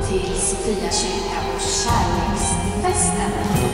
till Sofia kyrka och kärleksfesten.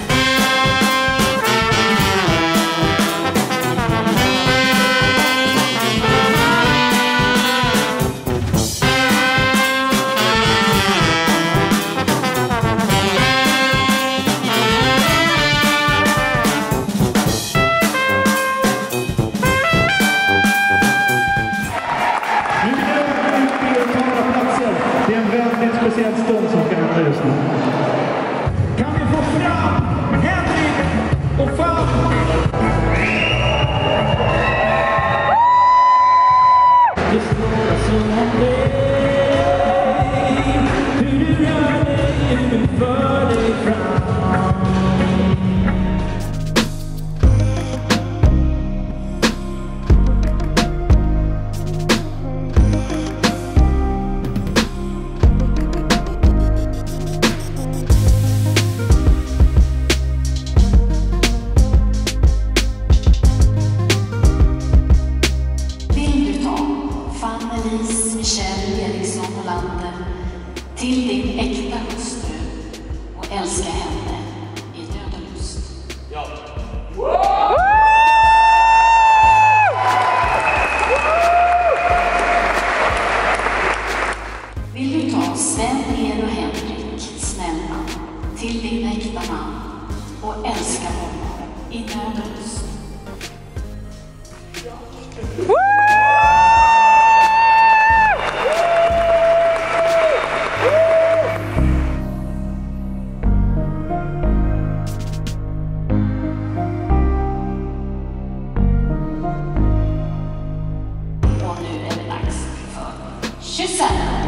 Det är en väldigt speciell stund som ska hända just nu. Kan vi få fram Henrik och Fanny? Det står som om dig, hur du rör dig, hur du för dig fram. Michelle Eriksson Hollander till din äkta hustru och älska henne i nöd och lust. Ja. Vill du ta Sven, Er och Henrik, snälla, till din äkta man och älska honom i nöd och lust? Ja. Kyssen!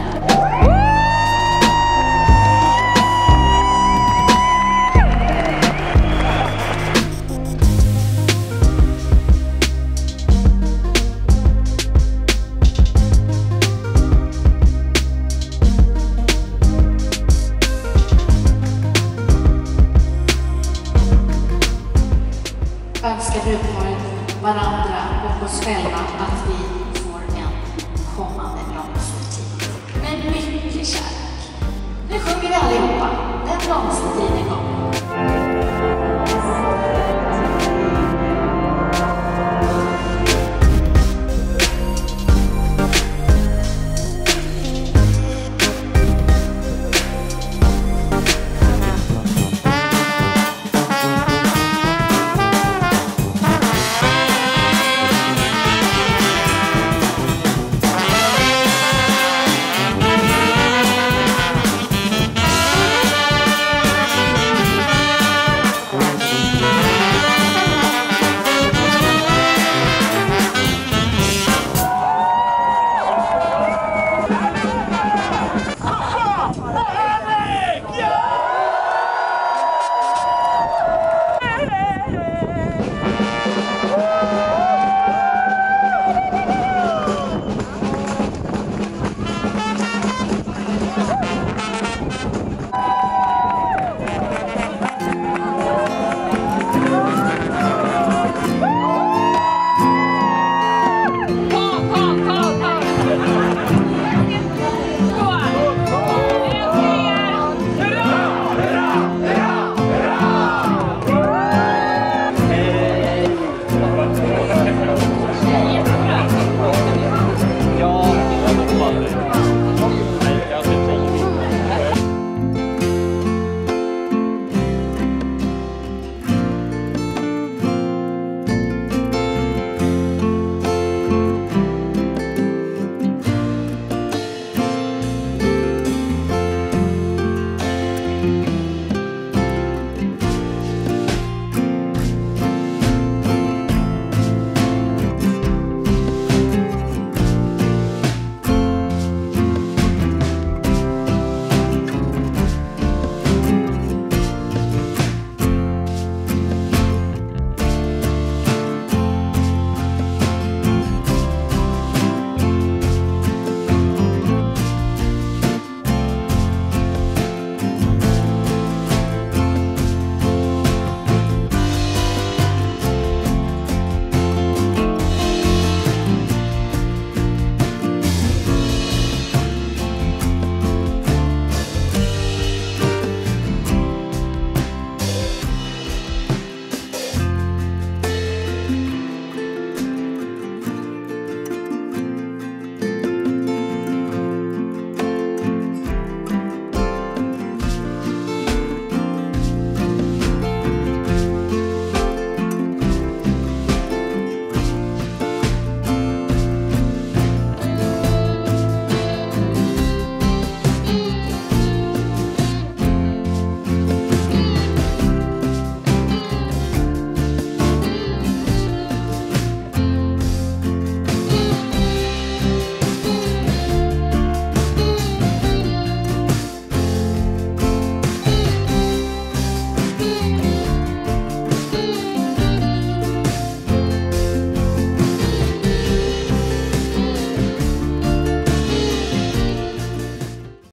Önskar brudparet, varandra och oss själva att vi får en kommande blomstertid med mycket kärlek.